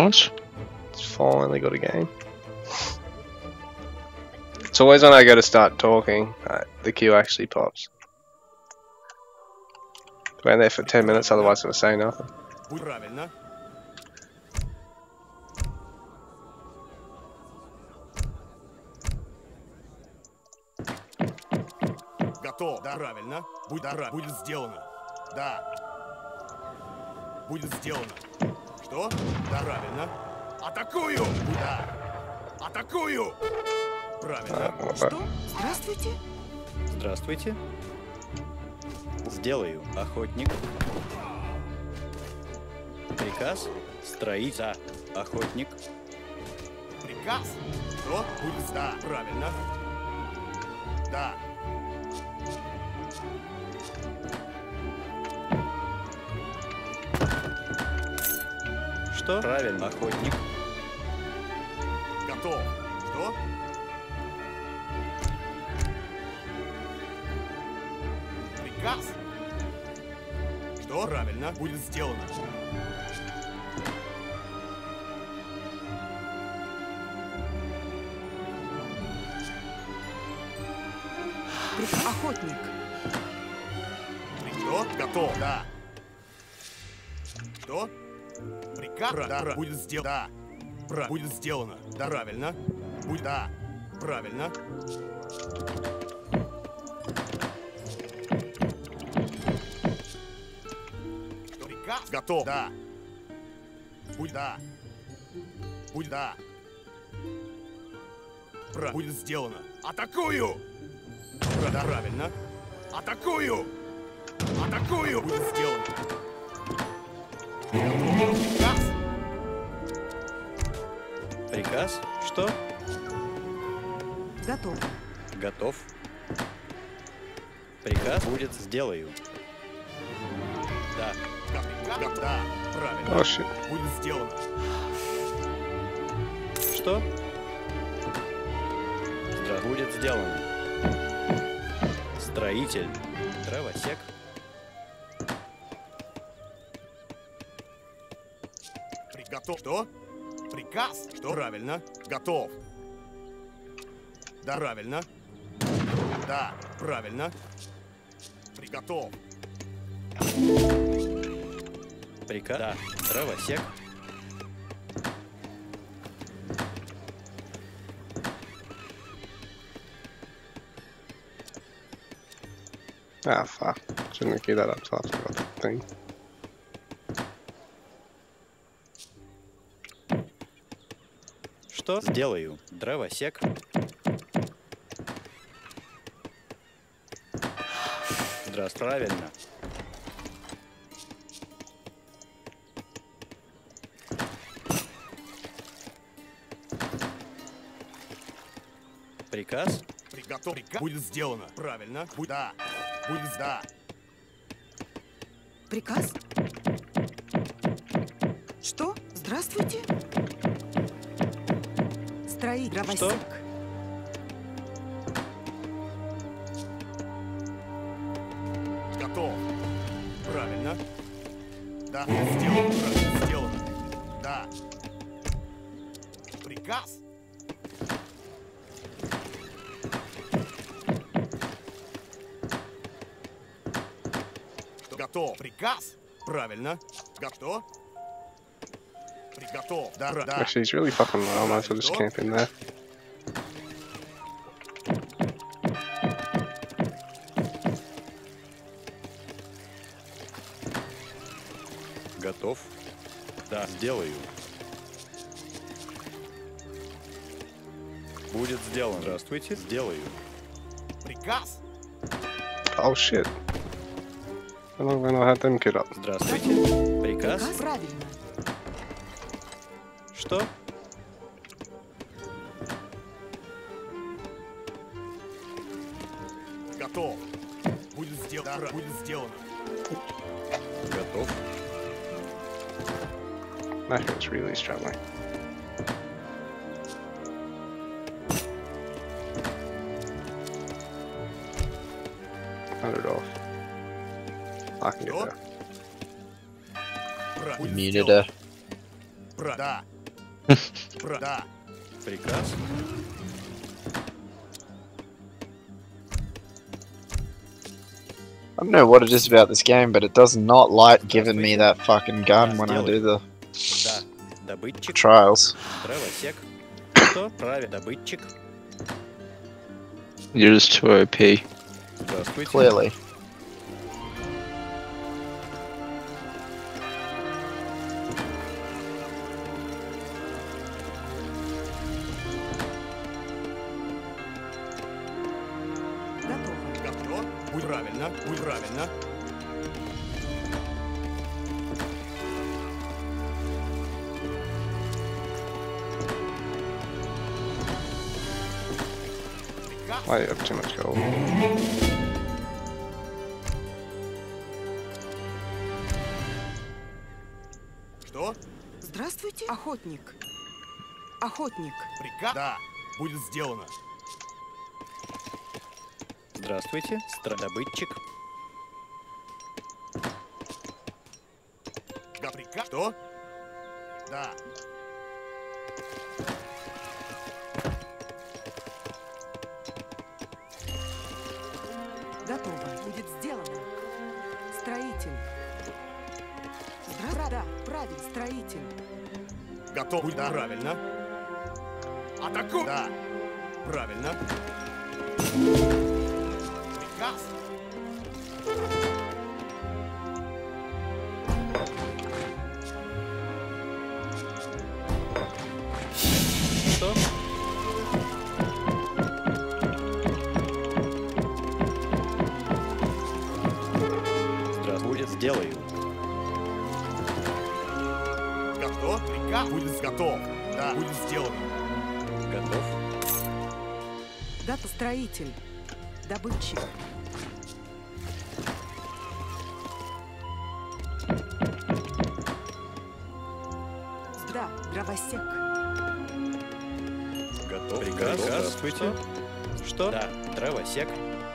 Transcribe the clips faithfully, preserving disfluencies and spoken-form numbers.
Nice. It's finally got a game. It's always when I go to start talking, uh, the queue actually pops. We're there for ten minutes, otherwise it'll say nothing. Правильно. Готов. Да, правильно. Будет, да, будет сделано. Да. Будет сделано. Что? Да, правильно. Атакую! Да. Атакую! Правильно. Uh, Что? Здравствуйте. Здравствуйте. Сделаю, охотник. Приказ. Строить. Да, охотник. Приказ. Что? Будет, да, правильно. Да. Что? Правильно, охотник. Готов. Что? Приказ. Что? Правильно. Будет сделано. Прик- Охотник. Что? Готов. Да. Что? Приказ. Пра- да. Будет сделано. Да. Пра- будет сделано. Да. Правильно. Будет. Да. Правильно. Что? Приказ. Готов. Да. Будет. Да. Будет. Да. Пра- будет сделано. Атакую! Пра- да. Правильно. Атакую! Атакую! Будет сделано. Приказ. Приказ. Что? Готов. Готов. Приказ будет сделаю. Да. Да, приказ. Да, правильно. oh shit. Будет сделано. Что? Здра... Будет сделано. Строитель. Дровосек. Готов. Что? Приказ. Что? Правильно. Готов. Да, правильно. Да, правильно. Приготов. Приказ. Да. Дровосек. Ah, fuck. Shouldn't have queued that up till after I got the thing. Что? Сделаю. Дровосек. Здравствуйте. Правильно. Приказ. Приготов. Приказ. Будет сделано. Правильно. Будет. Да. Будет. Да. Приказ? Что? Здравствуйте. Строить. Дровосек. Готов. Правильно. Да. Сделано. Правильно. Сделано. Да. Приказ. Что? Готов. Приказ. Правильно. Готов. Приготов. Да, да. Actually, he's really fucking low. I might as well just camp in there. Готов. Да, сделаю. Будет сделано. Здравствуйте. Сделаю. Приказ. Oh shit. How long have I not had them queued up? Здравствуйте. Приказ. Приказ? Правильно. Что? Готов. Будет сделано. Да, будет сделано. Готов. That was really struggling. Hundred off. I can get Что? there. Правильно. Muted her. Про... Да. Про... Да. Приказ. I don't know what it is about this game, but it does not like giving me that fucking gun when I do the Да. Добытчик. trials. Дровосек. Что? Правильно. Добытчик. You're just too O P. Здравствуйте. Clearly. Готово. Готово. Будь правильно. Будь правильно. Приказ. Why you have too much gold? Что? Здравствуйте, охотник. Охотник. Приказ. Да. Будет сделано. Здравствуйте. Страдобытчик. Да. Приказ. Что? Да. Готово. Будет сделано. Строитель. Здра... Да, правильно. Строитель. Готов. Будь да. Правильно. Атаку. Да. Правильно. Приказ. Что? Здравствуйте. Будет сделаю. Готов. Приказ. Будет готов. Да. Будет сделано. Готов. Готов. Строитель. Добытчик. Да, дровосек. Готов. Приказ. Здравствуйте. Что? Да. Дровосек.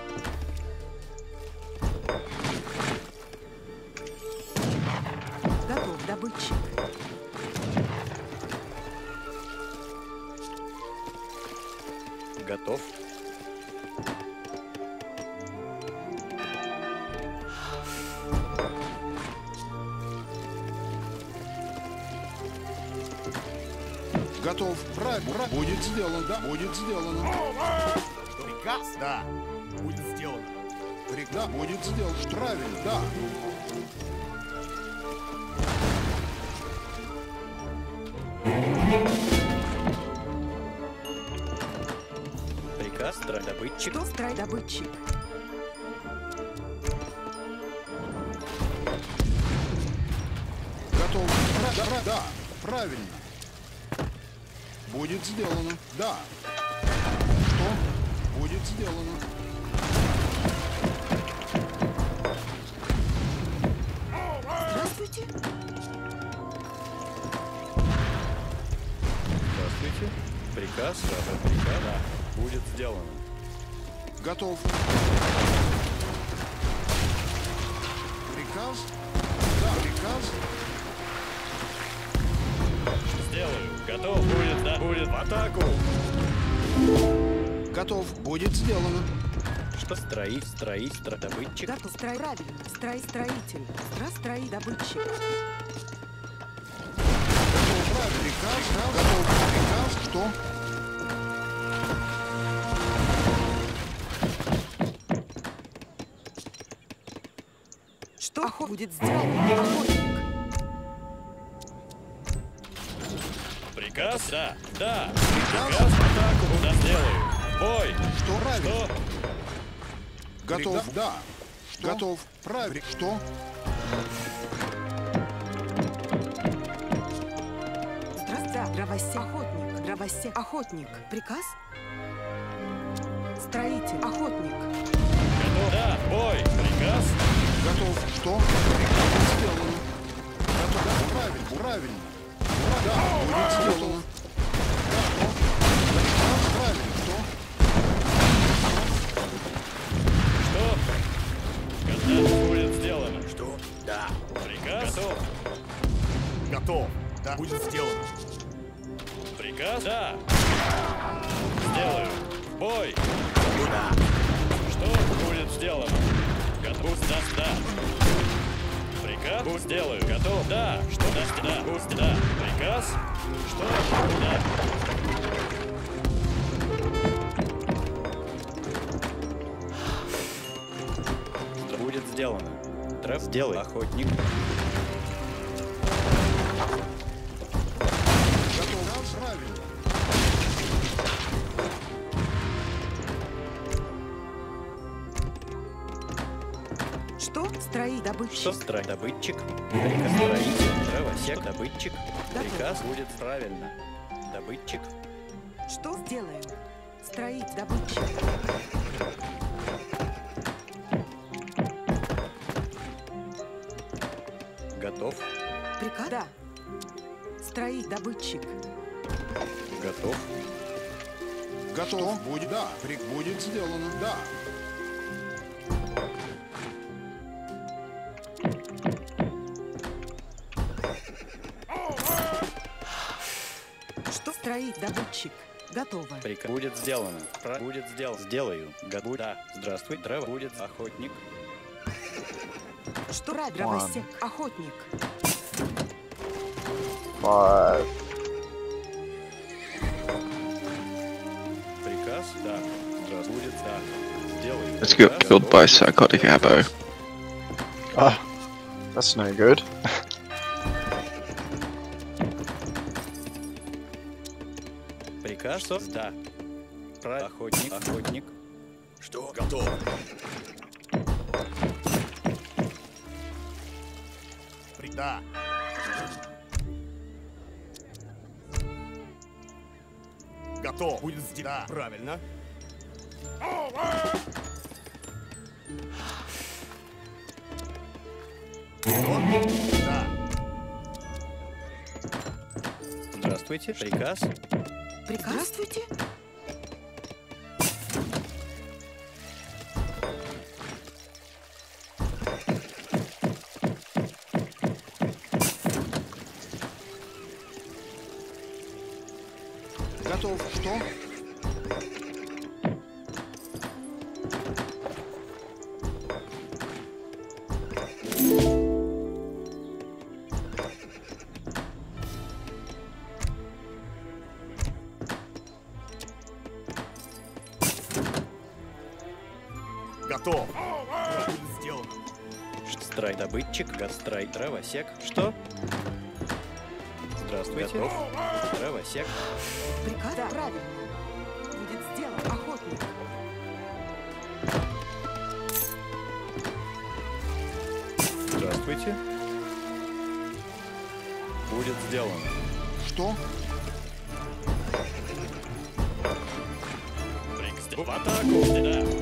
Готов. Добытчик. Готов. Готов. Правильно. Будет сделано. Да. Будет сделано. Приказ. Да. Будет сделано. Прик- Да. Будет сделано. Правильно. Да. Приказ. Страдобытчик. Что? Строй. Добытчик. Готов. Пра- Да. пра- Да. Правильно. Будет сделано. Да. Что? Будет сделано. Здравствуйте. Здравствуйте. Приказ. Да. Приказ. Да. Будет сделано. Готов. Приказ? Да, приказ. Сделаю. Готов. Будет. Да. Будет. В атаку. Готов. Будет сделано. Что? Строить. Строить. Страдобытчик. Готов. Строй. Правильно. Строй. Строитель. Здра. Строй. Добытчик. Готов. Правильно. Приказ. Готов. Приказ. Что? Что? Охот будет сделано. Охотник. Приказ? Да. Да. Приказ. В атаку. Да. Сделаю. Бой. Что? Правильно. Что? Готов. Да. Что? Готов. Правильно. Что? Здравствуйте. Дровосек. Охотник. Дровосек. Охотник. Приказ? Строитель. Охотник. Готов. Да. Бой. Приказ. Готов. Что? Приказ сделано. Готов. Да, правильно. Правильно. Да, будет сделано. Да, что? Приказ. Правильно. Что? Что? Готов. Будет сделано. Что? Да. Приказ. Готов. Готов. Да. Будет сделано. Приказ? Да. Сделаю. Бой. Куда? Что будет сделано? Готов? Да, да. Приказ? Пусть сделаю. Готов? Да. Что? Да, да. Пусть, да. Приказ? Что? Да. Что будет сделано? Треф, сделай, охотник. Готов. Правильно. Что? Строить Что? добытчик. Строй, добытчик. Приказ строитель. Дровосек, добытчик. Готов. Приказ будет правильно. Добытчик. Что сделаем? Строить добытчик. Готов. Приказ? Да. Строить добытчик. Готов. Готов. Будет. Да. Прик будет сделано. Да. Что? Строить добытчик. Готово. Приказ будет сделано. Про... Будет сделано. Сделаю. Готов. Да. Здравствуй. Древо. Будет охотник. Что? Рад, дровосек. Охотник. Five. Приказ? Да. Здравствуй. Будет да. Сделаю. Let's get killed by psychotic abo. Ah, that's no good. Приказ? Что? Да. Про... Охотник. Охотник. Что? Готов. При- Да. Готов. Будет сделано. Да. Правильно. Что? Да. Здравствуйте. Приказ? Приказ? Здравствуйте. Готов. Что? Готов. Да, будет сделано. Страй добытчик. Гастрай. Дровосек. Что? Здравствуйте. Готов. Дровосек. Приказ? Да. Правильно. Будет сделан. Охотник. Здравствуйте. Будет сделано. Что? Приказ. В атаку. Да.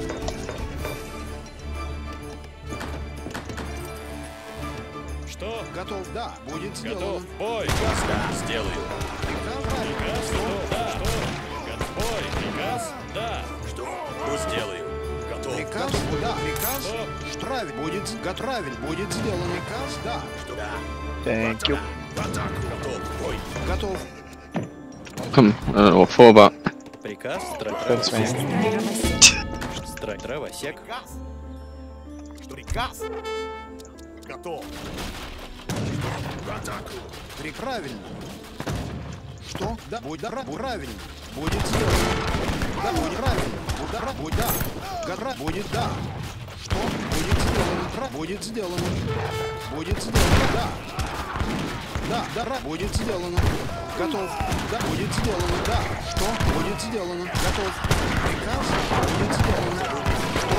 Что? Готов. Да. Будет сделано. Готов. Бой. Да. Сделаю. Приказ. Правильно. Приказ? Что? Да. Что? Готов. Бой. Приказ? Да. Что? Пусть сделаю. Готов. Приказ. Да. Приказ. Что? Штравель. Будет. Готов. Правильно. Будет сделано. Приказ. Да. Что? Да. Thank you. В атаку. Готов. Бой. Готов. Welcome, uh, or for about. Приказ? Страй. That's me. Строить дровосек. Страй. Дровосек. Приказ. Что? Приказ. Готов. В атаку. При правильно. Что? Да. Будет. Да. Правильно. Будет сделано. Да. Будет правильно. Удар. Будет. Да. Гора. Будет. Да. Что? Будет сделано. Пра- Будет сделано. Будет сделано. Да. Да. Да. Будет сделано. Готов. Да. Будет сделано. Да. Что? Будет сделано. Готов. Приказ. Будет сделано. Что?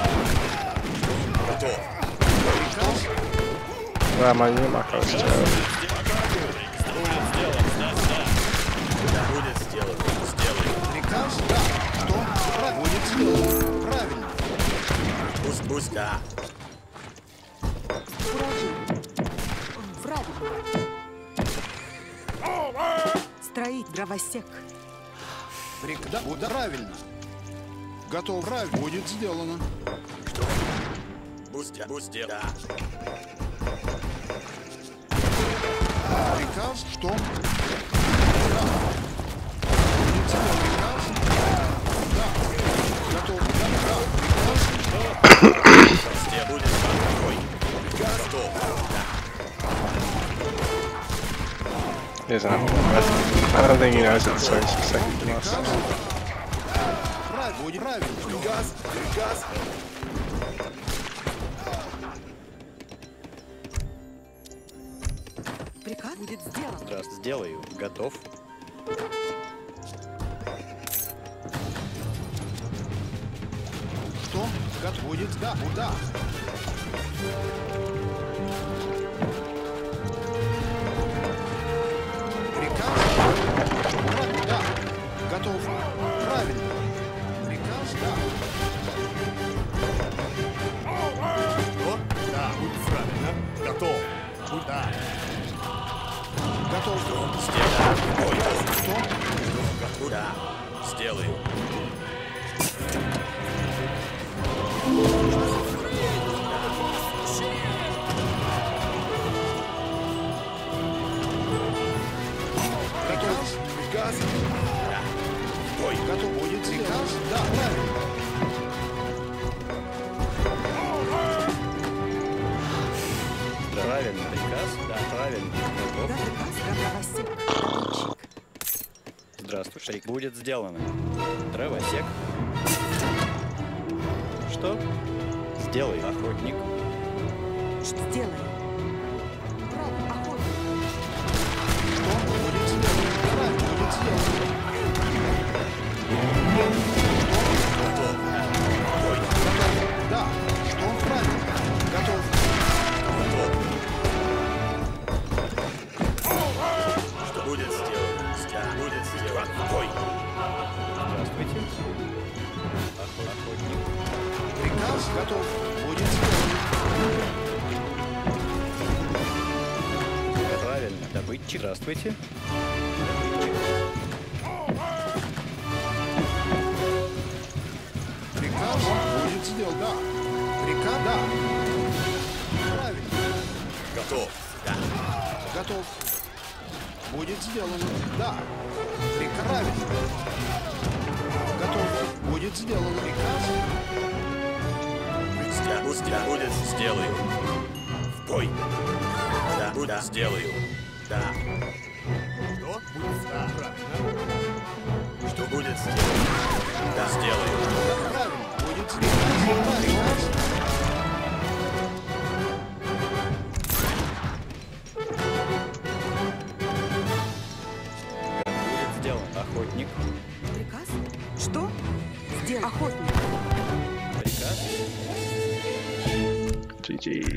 Готов. Приказ. Да, мои макрости. Будет сделано. Да, да. Да. Будет сделано. Сделаю. Приказ. Да. Что? Пра- Будет сделано. Правильно. Пусть, пусть, да. Уражение. Правильно. Строить дровосек. Прик- Да. Будет правильно. Готов. Правильно. Будет сделано. Что? Пусть, пусть, да. Приказ. Что? Да. doesn't have to. I don't think he knows it's so second to us. Правильно, будет правильно. Приказ, приказ. Приказ будет сделан. Здравствуй. Сделаю. Готов. Что? Как будет? Да, да. Приказ? Правильно, да. Готов. Правильно. Приказ, да. Что? Да, будет правильно. Готов. Будь да. Готов. Сделаю. Ой, Что? да. Сделаю. Готов. Приказ. Ой, Готов. Будет приказ? Да, правильно. правильно. Приказ? Да, правильно. Да, Готов. приказ, дровосек. Поручик. Здравствуй, Шейк. Будет сделано. Дровосек. Что? Сделай, охотник. Сделай. Право, охотник. Что? Будет сделано. Правильно, будет сделано. Готов. Ой, Готов. Да. Что? Правильно. Готов. Готов. что будет сделано? Да, будет сделано. Ой. Здравствуйте. Охот- Охотник. Приказ готов. Будет сделано. Правильно. Добытчик. Здравствуйте. Приказ будет сделан. Да. Приказ, да. Правильно. Готов. Готов. Будет сделано. Да. Приказ. Правильно. Готов. Будет сделано. Приказ. Да, будет, да, будет, сделаю. В бой. Да, будет, сделаю. Да. Что? Будет да, правильно. Что будет, сделаю. Да, сделаю. Да, правильно. Будет сделано. Приказ. Будет сделан. Охотник. Приказ? Что? Сделай. Охотник. Приказ. G G.